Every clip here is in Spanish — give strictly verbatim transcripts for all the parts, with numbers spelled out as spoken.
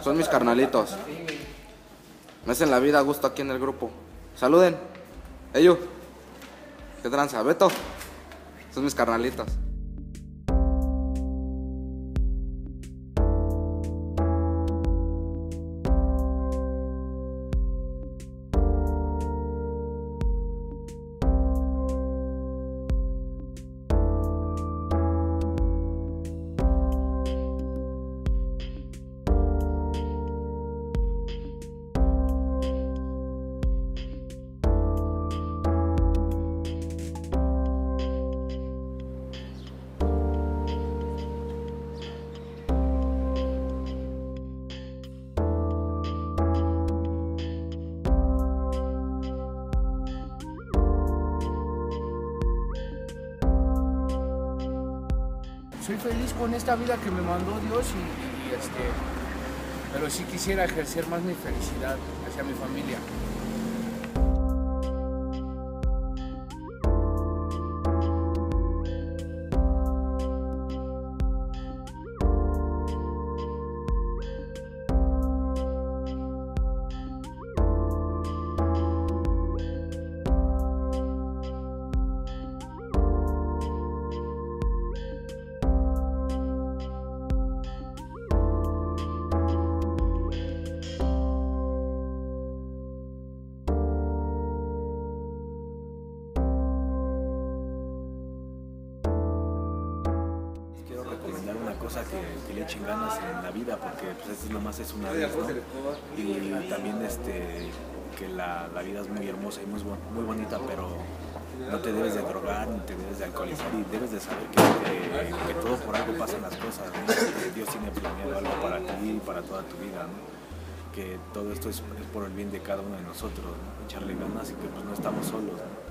Son mis carnalitos. Me hacen la vida a gusto aquí en el grupo. Saluden. Ellos. ¿Qué tranza? Beto. Son mis carnalitos. Soy feliz con esta vida que me mandó Dios y, y este, pero sí quisiera ejercer más mi felicidad hacia mi familia. Una cosa que, que le echen ganas en la vida, porque pues es nomás es una vez, ¿no? Y también este, que la, la vida es muy hermosa y muy, muy bonita, pero no te debes de drogar, ni te debes de alcoholizar y debes de saber que, que, que todo por algo pasan las cosas, ¿no? Que Dios tiene planeado algo para ti y para toda tu vida, ¿no? Que todo esto es, es por el bien de cada uno de nosotros, ¿no? Echarle ganas y que pues no estamos solos, ¿no?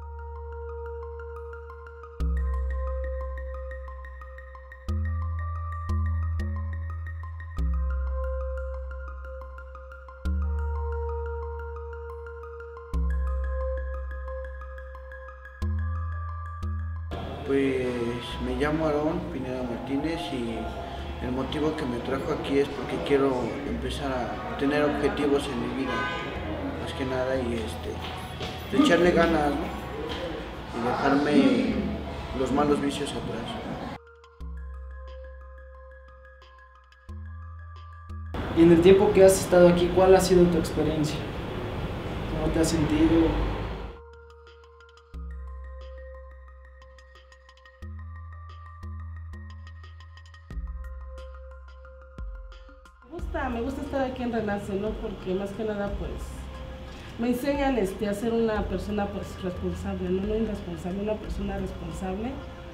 Pues me llamo Aarón Pineda Martínez y el motivo que me trajo aquí es porque quiero empezar a tener objetivos en mi vida, más que nada, y este, echarle ganas, ¿no? Y dejarme los malos vicios atrás. Y en el tiempo que has estado aquí, ¿cuál ha sido tu experiencia? ¿Cómo te has sentido? Me gusta, me gusta estar aquí en Renace, ¿no? Porque más que nada, pues, me enseñan este, a ser una persona, pues, responsable, ¿no? No irresponsable, una persona responsable.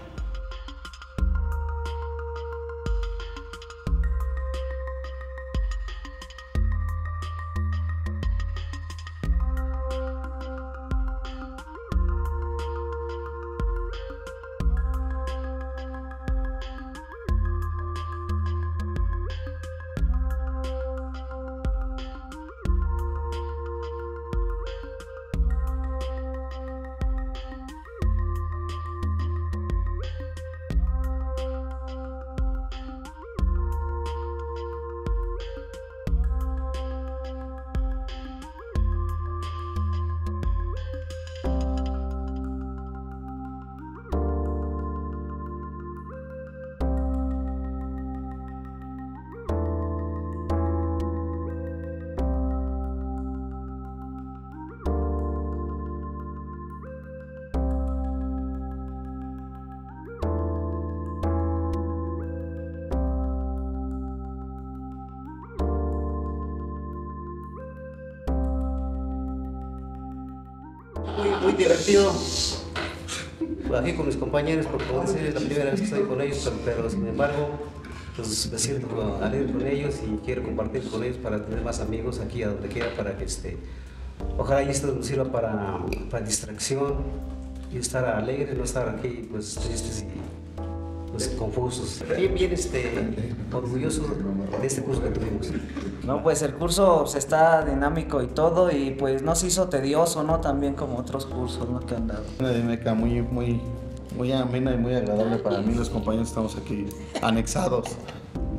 Muy, muy divertido aquí con mis compañeros, porque como decía, es la primera vez que estoy con ellos, pero, pero sin embargo pues me siento alegre con ellos y quiero compartir con ellos para tener más amigos aquí a donde quiera, para que este, ojalá esto nos sirva para, para distracción y estar alegres, no estar aquí pues tristes y pues, confusos. Bien, bien este, orgulloso de este curso que tuvimos. No, pues el curso pues, está dinámico y todo, y pues no se hizo tedioso, ¿no? También como otros cursos, ¿no? Que han dado. Una dinámica muy, muy, muy amena y muy agradable para mí. Los compañeros estamos aquí anexados.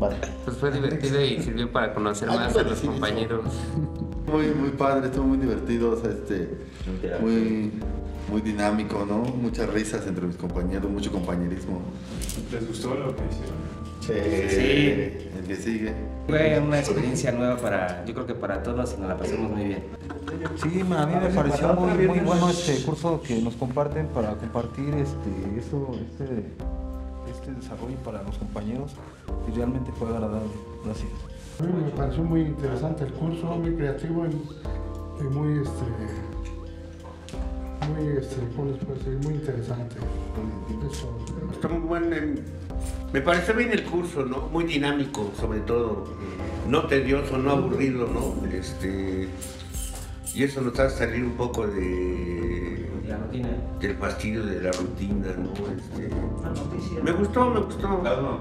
padre. Pues fue divertido y sirvió para conocer más a los compañeros. Muy, muy padre, estuvo muy divertido, o sea, este, muy, muy dinámico, ¿no? Muchas risas entre mis compañeros, mucho compañerismo. ¿Les gustó lo que hicieron? Sí. Sí. El que sigue. Fue una experiencia nueva para, yo creo que para todos, y nos la pasamos muy bien. Sí, a mí me pareció muy, muy bueno este curso que nos comparten para compartir este, eso, este, este desarrollo para los compañeros, y realmente fue agradable. Gracias. A mí me pareció muy interesante el curso, muy creativo y, y muy, este, muy, este, ¿cómo les puedo decir? Muy interesante. Eso. Está muy bueno. Me pareció bien el curso, ¿no? Muy dinámico, sobre todo. No tedioso, no aburrido, ¿no? Este, y eso nos hace salir un poco de la rutina, del fastidio de la rutina, ¿no? Este, me gustó, me gustó. Claro.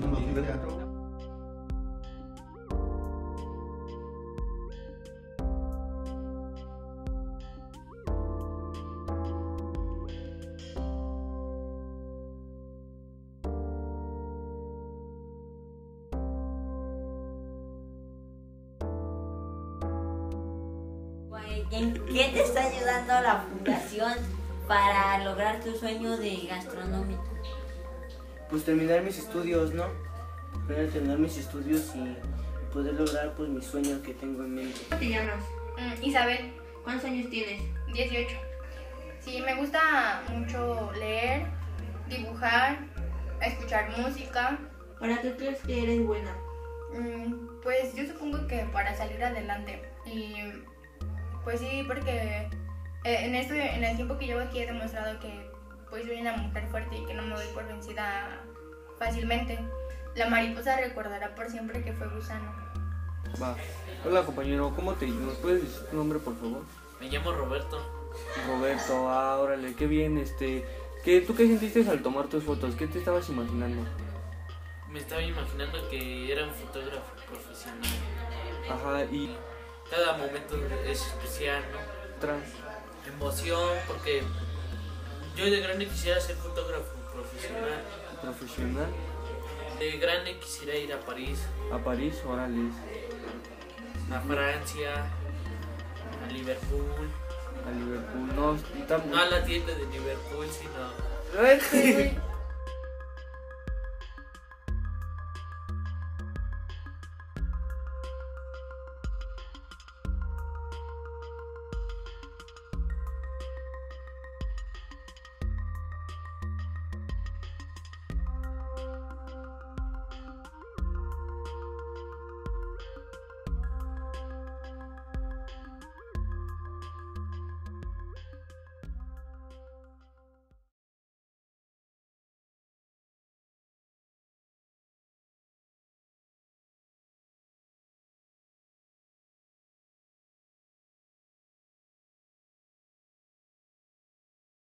¿En qué te está ayudando la fundación para lograr tu sueño de gastronómico? Pues terminar mis estudios, ¿no? Primero terminar mis estudios y poder lograr pues mi sueño que tengo en mente. ¿Cómo te llamas? Mm, Isabel. ¿Cuántos años tienes? dieciocho. Sí, me gusta mucho leer, dibujar, escuchar música. ¿Para qué crees que eres buena? Mm, pues yo supongo que para salir adelante. Y pues sí, porque en, este, en el tiempo que llevo aquí he demostrado que pues soy una mujer fuerte y que no me doy por vencida fácilmente. La mariposa recordará por siempre que fue gusano. Va. Hola compañero, ¿cómo te llamas? ¿Puedes decir tu nombre por favor? Me llamo Roberto. Roberto, ah, órale, qué bien, este... ¿qué, ¿Tú qué sentiste al tomar tus fotos? ¿Qué te estabas imaginando? Me estaba imaginando que era un fotógrafo profesional. Ajá, y... cada momento es especial, ¿no? Trans. Emoción, porque yo de grande quisiera ser fotógrafo profesional. ¿Profesional? De grande quisiera ir a París. ¿A París? Órale. A Francia, a Liverpool. A Liverpool, no, tam... no a la tienda de Liverpool, sino...